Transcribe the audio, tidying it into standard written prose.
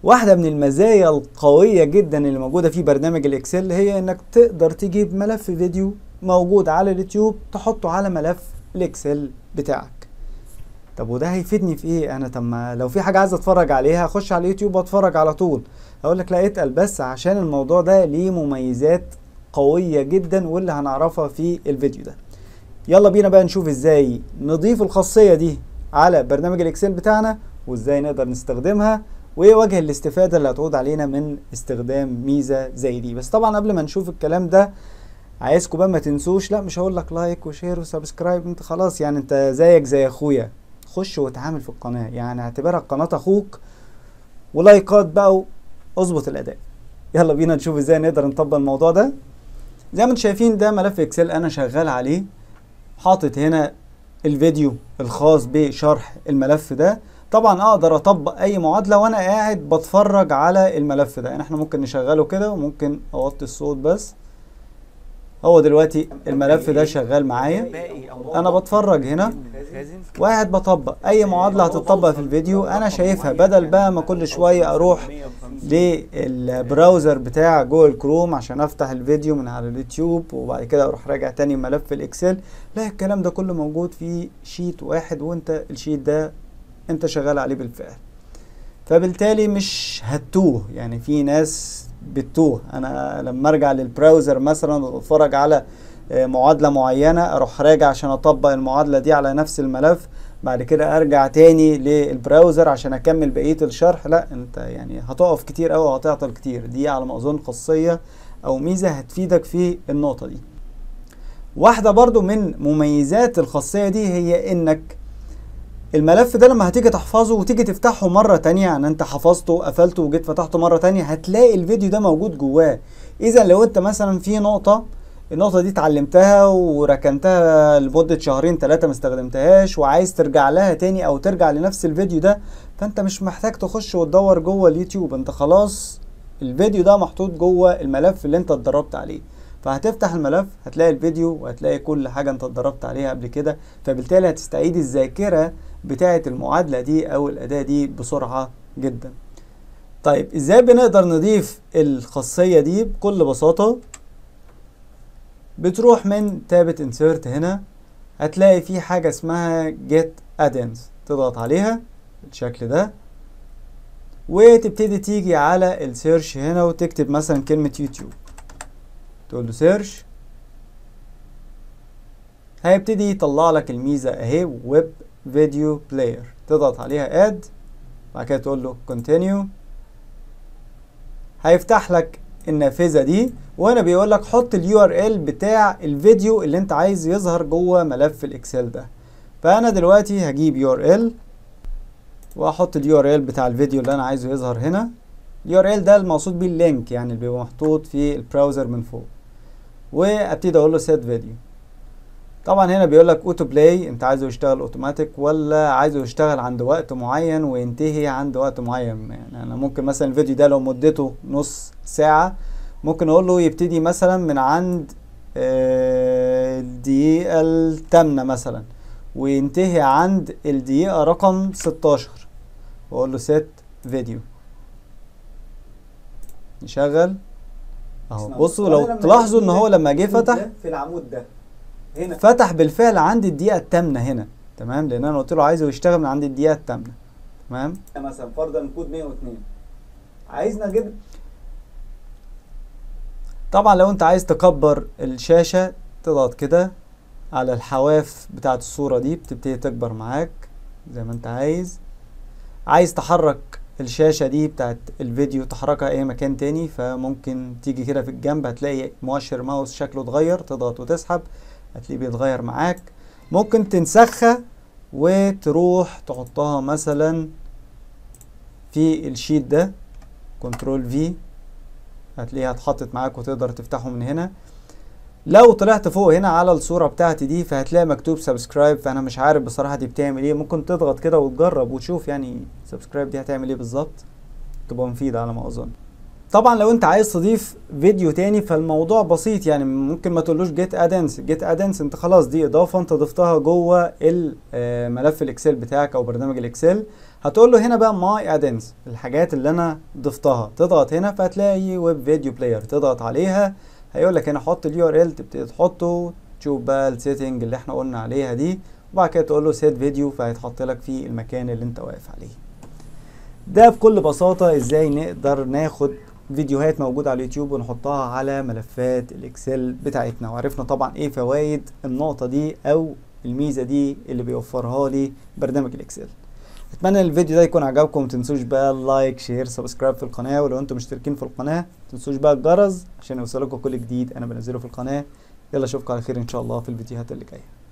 واحدة من المزايا القوية جدا اللي موجودة في برنامج الاكسل هي انك تقدر تجيب ملف فيديو موجود على اليوتيوب تحطه على ملف الاكسل بتاعك. طب وده هيفيدني في ايه؟ انا طب ما لو في حاجة عايز اتفرج عليها اخش على اليوتيوب واتفرج على طول. اقول لك لا اتقل، بس عشان الموضوع ده ليه مميزات قوية جدا واللي هنعرفها في الفيديو ده. يلا بينا بقى نشوف ازاي نضيف الخاصية دي على برنامج الاكسل بتاعنا، وازاي نقدر نستخدمها، وايه وجه الاستفادة اللي هتعود علينا من استخدام ميزة زي دي. بس طبعا قبل ما نشوف الكلام ده عايزكم بقى ما تنسوش، لا مش هقول لك لايك وشير وسبسكرايب، انت خلاص يعني انت زيك زي اخويا، خش واتعامل في القناة، يعني اعتبرها قناة اخوك، ولايكات بقى واظبط الاداء. يلا بينا نشوف ازاي نقدر نطبق الموضوع ده. زي ما انتم شايفين ده ملف اكسل انا شغال عليه، حاطط هنا الفيديو الخاص بشرح الملف ده. طبعا اقدر اطبق اي معادلة وانا قاعد بتفرج على الملف ده، يعني احنا ممكن نشغله كده وممكن اوطي الصوت بس. هو دلوقتي الملف ده شغال معايا، انا بتفرج هنا وقاعد بطبق اي معادلة هتطبق في الفيديو انا شايفها، بدل بقى ما كل شوية اروح للبراوزر بتاع جوجل كروم عشان افتح الفيديو من على اليوتيوب وبعد كده اروح راجع تاني ملف الاكسل. لا، الكلام ده كله موجود في شيت واحد، وانت الشيت ده انت شغال عليه بالفعل، فبالتالي مش هتوه. يعني في ناس بتوه، انا لما ارجع للبراوزر مثلا واتفرج على معادلة معينة اروح راجع عشان اطبق المعادلة دي على نفس الملف، بعد كده ارجع تاني للبراوزر عشان اكمل بقية الشرح. لا، انت يعني هتقف كتير قوي وهتعطل كتير. دي على ما اظن خاصية او ميزة هتفيدك في النقطة دي. واحدة برضو من مميزات الخاصية دي هي انك الملف ده لما هتيجي تحفظه وتيجي تفتحه مرة تانية، يعني انت حفظته وقفلته وجيت فتحته مرة تانية هتلاقي الفيديو ده موجود جواه. اذا لو انت مثلا في النقطة دي اتعلمتها وركنتها لمدة شهرين 3 ما استخدمتهاش وعايز ترجع لها تاني او ترجع لنفس الفيديو ده، فانت مش محتاج تخش وتدور جوه اليوتيوب، انت خلاص الفيديو ده محطوط جوه الملف اللي انت اتدربت عليه. فهتفتح الملف هتلاقي الفيديو وهتلاقي كل حاجة انت اتدربت عليها قبل كده، فبالتالي هتستعيد الذاكرة بتاعة المعادلة دي او الأداة دي بسرعة جدا. طيب ازاي بنقدر نضيف الخاصية دي؟ بكل بساطة بتروح من تابة insert هنا، هتلاقي في حاجة اسمها get add-ins، تضغط عليها بالشكل ده وتبتدي تيجي على السيرش هنا وتكتب مثلا كلمة يوتيوب، تقول له سيرش، هيبتدي يطلع لك الميزة اهي ويب فيديو بلاير، تضغط عليها اد، بعد كده تقول له continue، هيفتح لك النافذة دي وهنا بيقول لك حط اليو ار ال بتاع الفيديو اللي انت عايز يظهر جوه ملف الاكسل ده. فانا دلوقتي هجيب يو ار ال واحط اليو ار ال بتاع الفيديو اللي انا عايزه يظهر هنا. اليو ار ال ده المقصود بيه اللينك، يعني اللي بيبقى محطوط في البراوزر من فوق، وابتدي اقول له سيت فيديو. طبعا هنا بيقول لك اوتو بلاي، انت عايزه يشتغل اوتوماتيك ولا عايزه يشتغل عند وقت معين وينتهي عند وقت معين. يعني انا ممكن مثلا الفيديو ده لو مدته نص ساعة ممكن اقول له يبتدي مثلا من عند الدقيقة الثامنة مثلا وينتهي عند الدقيقة رقم 16، واقول له سيت فيديو، يشغل اهو. بصوا لو تلاحظوا ان هو لما جه فتح في العمود ده هنا فتح بالفعل عند الدقيقة الثامنة هنا، تمام، لان انا قلت له عايزه يشتغل من عند الدقيقة الثامنة، تمام. مثلا فرضا كود 102 عايزنا نجيب. طبعا لو انت عايز تكبر الشاشة تضغط كده على الحواف بتاعت الصورة دي بتبتدي تكبر معاك زي ما انت عايز تحرك الشاشة دي بتاعت الفيديو تحركها اي مكان تاني، فممكن تيجي كده في الجنب هتلاقي مؤشر ماوس شكله اتغير، تضغط وتسحب هتلاقيه بيتغير معاك. ممكن تنسخها وتروح تحطها مثلا في الشيت ده، كنترول في، هتلاقيها اتحطت معاك وتقدر تفتحه من هنا. لو طلعت فوق هنا على الصورة بتاعتي دي فهتلاقي مكتوب سبسكرايب، فانا مش عارف بصراحة دي بتعمل ايه، ممكن تضغط كده وتجرب وتشوف يعني سبسكرايب دي هتعمل ايه بالظبط، تبقى مفيدة على ما اظن. طبعا لو انت عايز تضيف فيديو تاني فالموضوع بسيط، يعني ممكن ما تقولوش جيت ادنس، جيت ادنس انت خلاص دي اضافة انت ضفتها جوه الملف الاكسل بتاعك او برنامج الاكسل. هتقول له هنا بقى ماي ادنس، الحاجات اللي انا ضفتها، تضغط هنا فهتلاقي ويب فيديو بلاير، تضغط عليها هيقول لك هنا حط اليو ار ال، تبتدي تحطه، تشوف بقى السيتنج اللي احنا قلنا عليها دي، وبعد كده تقول له سيت فيديو فهيتحط لك في المكان اللي انت واقف عليه. ده بكل بساطة ازاي نقدر ناخد فيديوهات موجودة على اليوتيوب ونحطها على ملفات الاكسل بتاعتنا، وعرفنا طبعا ايه فوائد النقطة دي او الميزة دي اللي بيوفرها لي برنامج الاكسل. اتمنى ان الفيديو ده يكون عجبكم، متنسوش بقى لايك شير سبسكرايب في القناة، ولو انتم مشتركين في القناة متنسوش بقى الجرس عشان يوصلكم كل جديد انا بنزله في القناة. يلا اشوفكم على خير ان شاء الله في الفيديوهات اللي جاية.